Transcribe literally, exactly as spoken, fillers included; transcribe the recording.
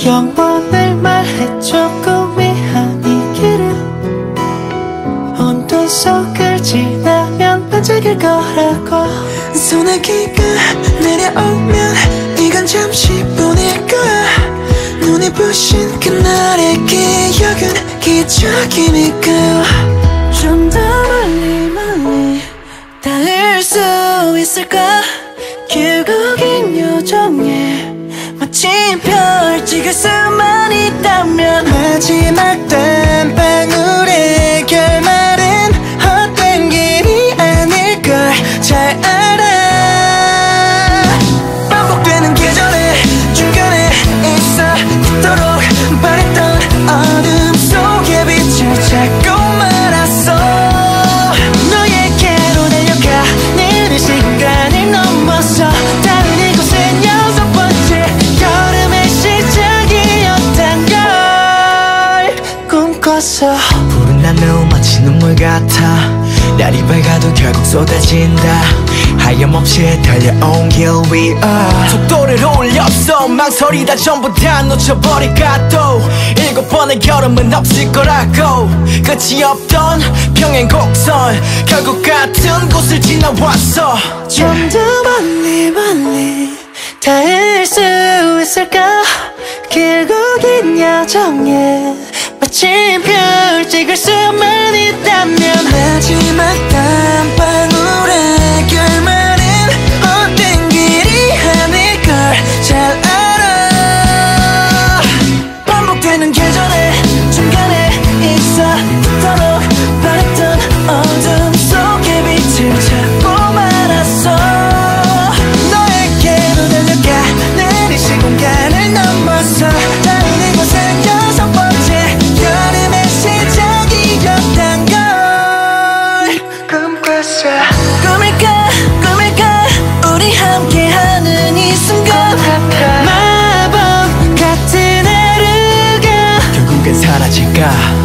영원을 말해줘. 꿈이 아니기를. 온도 속을 지나면 반짝일 거라고. 소나기가 내려오면 이건 잠시뿐일 거야. 눈이 부신 그날의 기억은 기적이니까. 좀 더 멀리 멀리 닿을 수 있을까. 길고 긴 요정에 마침표 찍을 수만 있다면. 마지막 땀방울의 결말은 헛된 길이 아닐걸 잘 알아. 반복되는 계절의 중간에 있어 그토록 바랬던 어둠 속에 빛을 찾고 말았어. 너에게로 달려가는 이 시간을 넘어서 다른 이곳은 여섯 번째 여름의 시작이었단 걸 꿈꿨어. 푸른 하늘 마치 눈물 같아. 날이 밝아도 결국 쏟아진다. 하염없이 달려온 길 위에 속도를 올렸어. 망설이다 전부 다 놓쳐버릴까. 또 일곱 번의 여름은 없을 거라고. 끝이 없던 평행 곡선 결국 같은 곳을 지나왔어. 좀 더 멀리 멀리 닿을 수 있을까. 길고 긴 여정에 마침표 찍을 수만 있다면. 마지막 땀방울의 결말은 헛된 길이 아닐걸 잘 알아. 반복되는 계절의 중간에 있어 그토록 바랬던 어둠 속에 빛을 찾고 말았어. 너에게로 달려가는 이 시공간을 넘어서 다른 이곳은 여섯 번째 여름의 시작이었단 걸 꿈꿨어. 꿈일까 꿈일까 우리 함께하는 이 순간. 마법 같은 하루가 결국엔 사라질까.